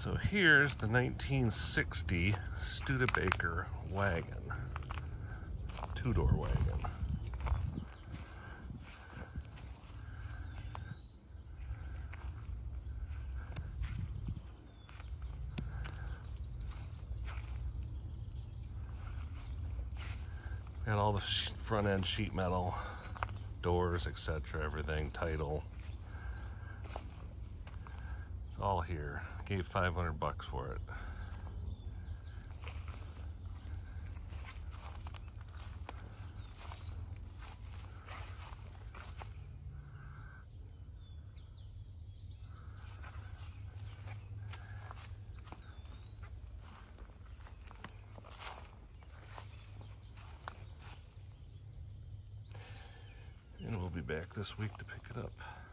So here's the 1960 Studebaker wagon, two-door wagon. Got all the front end sheet metal, doors, etc., everything, title. It's all here. Gave 500 bucks for it. And we'll be back this week to pick it up.